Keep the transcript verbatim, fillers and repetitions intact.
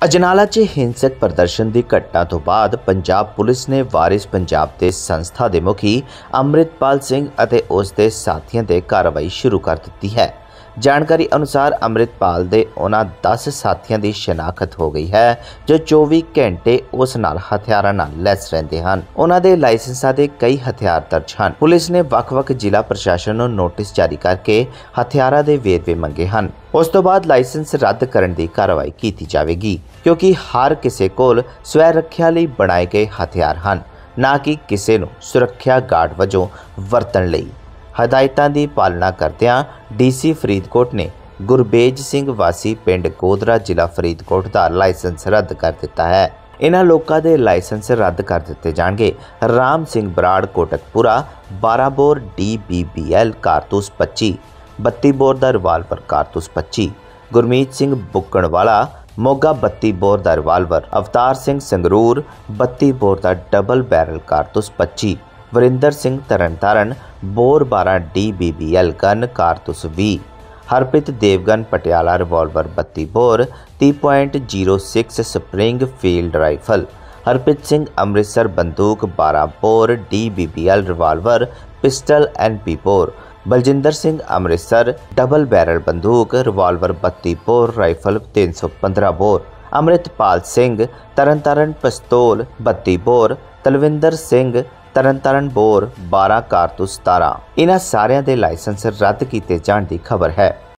ਅਜਨਾਲਾ 'ਚ ਹਿੰਸਕ ਪ੍ਰਦਰਸ਼ਨ ਦੀ ਘਟਨਾ ਤੋਂ ਬਾਅਦ ਪੰਜਾਬ ਪੁਲਿਸ ਨੇ ਵਾਰਿਸ ਪੰਜਾਬ ਦੇ ਸੰਸਥਾ ਦੇ ਮੁਖੀ ਅੰਮ੍ਰਿਤਪਾਲ ਸਿੰਘ ਅਤੇ ਉਸ ਦੇ ਸਾਥੀਆਂ ਤੇ ਕਾਰਵਾਈ ਸ਼ੁਰੂ ਕਰ ਦਿੱਤੀ ਹੈ। ਜਾਣਕਾਰੀ ਅਨੁਸਾਰ ਅੰਮ੍ਰਿਤਪਾਲ ਦੇ ਉਹਨਾਂ ਦਸ ਸਾਥੀਆਂ ਦੀ ਸ਼ਨਾਖਤ ਹੋ ਗਈ ਹੈ ਜੋ ਚੌਵੀ ਘੰਟੇ ਉਸ ਨਾਲ ਹਥਿਆਰਾਂ ਨਾਲ ਲੈਸ ਰਹਿੰਦੇ ਹਨ। ਉਹਨਾਂ ਦੇ ਲਾਇਸੈਂਸਾਂ ਦੇ ਕਈ ਹਥਿਆਰ ਦਰਜ ਹਨ। ਪੁਲਿਸ ਨੇ ਵੱਖ-ਵੱਖ ਜ਼ਿਲ੍ਹਾ ਪ੍ਰਸ਼ਾਸਨ ਨੂੰ ਨੋਟਿਸ ਜਾਰੀ ਕਰਕੇ ਹਥਿਆਰਾਂ ਦੇ ਵੇਰਵੇ ਮੰਗੇ ਹਨ। ਉਸ ਤੋਂ ਬਾਅਦ ਲਾਇਸੈਂਸ ਰੱਦ ਕਰਨ ਦੀ ਕਾਰਵਾਈ ਕੀਤੀ ਜਾਵੇਗੀ ਕਿਉਂਕਿ ਹਰ ਕਿਸੇ ਕੋਲ ਸਵੈ ਰੱਖਿਆ ਲਈ ਬਣਾਏ ਗਏ ਹਥਿਆਰ ਹਨ, ਨਾ ਕਿ ਕਿਸੇ ਨੂੰ ਸੁਰੱਖਿਆ ਗਾਰਡ ਵਜੋਂ ਵਰਤਣ ਲਈ। ਹਦਾਇਤਾਂ ਦੀ ਪਾਲਣਾ ਕਰਦਿਆਂ ਡੀਸੀ ਫਰੀਦਕੋਟ ਨੇ ਗੁਰਬੇਜ ਸਿੰਘ ਵਾਸੀ ਪਿੰਡ ਗੋਦਰਾ ਜ਼ਿਲ੍ਹਾ ਫਰੀਦਕੋਟ ਦਾ ਲਾਇਸੈਂਸ ਰੱਦ ਕਰ ਦਿੱਤਾ ਹੈ। ਇਨ੍ਹਾਂ ਲੋਕਾਂ ਦੇ ਲਾਇਸੈਂਸ ਰੱਦ ਕਰ ਦਿੱਤੇ ਜਾਣਗੇ। ਰਾਮ ਸਿੰਘ ਬਰਾੜ ਕੋਟਕਪੁਰਾ ਬਾਰਾਂ bore D B B L ਕਾਰਤੂਸ ਪੱਚੀ, ਬੱਤੀ ਬੋਰ ਦਾ ਰਿਵਾਲਵਰ ਕਾਰਤੂਸ ਪੱਚੀ, ਗੁਰਮੀਤ ਸਿੰਘ ਬੁੱਕਣਵਾਲਾ ਮੋਗਾ ਬੱਤੀ ਬੋਰ ਦਾ ਰਿਵਾਲਵਰ, ਅਵਤਾਰ ਸਿੰਘ ਸੰਗਰੂਰ ਬੱਤੀ ਬੋਰ ਦਾ ਡਬਲ ਬੈਰਲ ਕਾਰਤੂਸ ਪੱਚੀ, ਵਰਿੰਦਰ ਸਿੰਘ ਤਰਨਤਾਰਨ ਬੋਰ ਬਾਰਾਂ D B B L gun ਕਾਰਤੂਸ ਵੀਹ, ਹਰਪ੍ਰੀਤ ਦੇਵਗਨ ਪਟਿਆਲਾ ਰਿਵਾਲਵਰ ਬੱਤੀ ਬੋਰ ਤੀਹ ਪੁਆਇੰਟ ਜ਼ੀਰੋ ਛੇ springfield rifle, Harpreet Singh Amritsar ਬੰਦੂਕ ਬਾਰਾਂ bore D B B L revolver pistol N P bore, Baljinder Singh Amritsar double barrel ਬੰਦੂਕ ਰਿਵਾਲਵਰ ਬੱਤੀ ਬੋਰ ਰਾਈਫਲ ਤਿੰਨ ਸੌ ਪੰਦਰਾਂ ਬੋਰ, ਅੰਮ੍ਰਿਤਪਾਲ ਸਿੰਘ ਤਰਨਤਾਰਨ ਪਿਸਤੌਲ ਬੱਤੀ ਬੋਰ, ਤਲਵਿੰਦਰ ਸਿੰਘ ਤਰਨਤਾਰਨ ਬੋਰ ਬਾਰਾਂ ਕਾਰਤੂਸ ਸਤਾਰਾਂ। ਇਹਨਾਂ ਸਾਰਿਆਂ ਦੇ ਲਾਇਸੈਂਸ ਰੱਦ ਕੀਤੇ ਜਾਣ ਦੀ ਖਬਰ ਹੈ।